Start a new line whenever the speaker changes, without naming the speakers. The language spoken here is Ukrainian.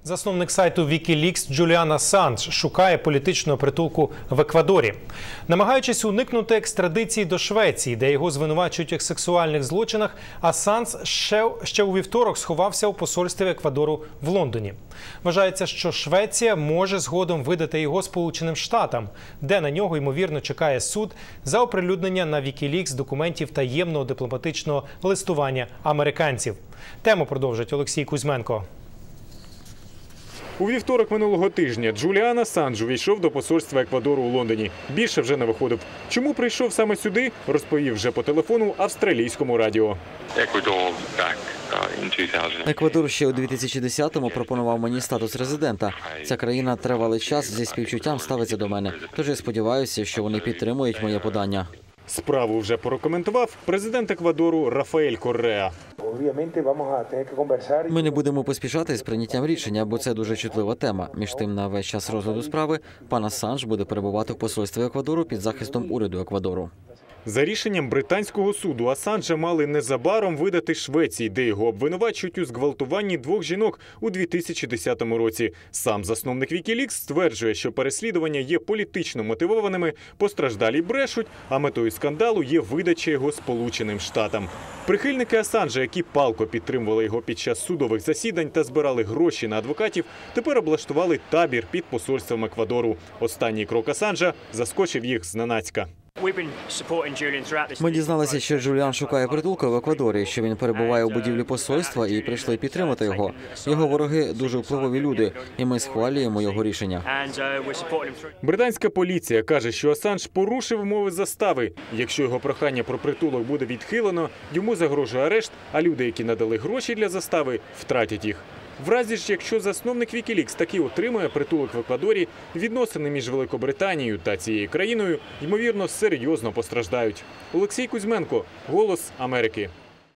Засновник сайту WikiLeaks Джуліан Ассанж шукає політичного притулку в Еквадорі. Намагаючись уникнути екстрадиції до Швеції, де його звинувачують у сексуальних злочинах, Ассанж ще у вівторок сховався у посольстві Еквадору в Лондоні. Вважається, що Швеція може згодом видати його Сполученим Штатам, де на нього, ймовірно, чекає суд за оприлюднення на WikiLeaks документів таємного дипломатичного листування американців. Тему продовжить Олексій Кузьменко.
У вівторок минулого тижня Джуліан Ассанж увійшов до посольства Еквадору у Лондоні. Більше вже не виходив. Чому прийшов саме сюди, розповів вже по телефону австралійському радіо.
Еквадор ще у 2010-му пропонував мені статус резидента. Ця країна тривалий час зі співчуттям ставиться до мене. Тож я сподіваюся, що вони підтримують моє подання.
Справу вже прокоментував президент Еквадору Рафаель Корреа.
Ми не будемо поспішати з прийняттям рішення, бо це дуже чутлива тема. Між тим, на весь час розгляду справи пан Ассанж буде перебувати в посольстві Еквадору під захистом уряду Еквадору.
За рішенням британського суду Ассанжа мали незабаром видати Швеції, де його обвинувачують у зґвалтуванні двох жінок у 2010 році. Сам засновник WikiLeaks стверджує, що переслідування є політично мотивованими, постраждалі брешуть, а метою скандалу є видача його Сполученим Штатам. Прихильники Ассанжа, які палко підтримували його під час судових засідань та збирали гроші на адвокатів, тепер облаштували табір під посольством Еквадору. Останній крок Ассанжа заскочив їх зненацька.
Ми дізналися, що Джуліан шукає притулку в Еквадорі, що він перебуває у будівлі посольства і прийшли підтримати його. Його вороги дуже впливові люди, і ми схвалюємо його рішення.
Британська поліція каже, що Ассанж порушив умови застави. Якщо його прохання про притулок буде відхилено, йому загрожує арешт, а люди, які надали гроші для застави, втратять їх. В разі ж, якщо засновник WikiLeaks таки отримує притулок в Еквадорі, відносини між Великобританією та цією країною, ймовірно, серйозно постраждають. Олексій Кузьменко, «Голос Америки».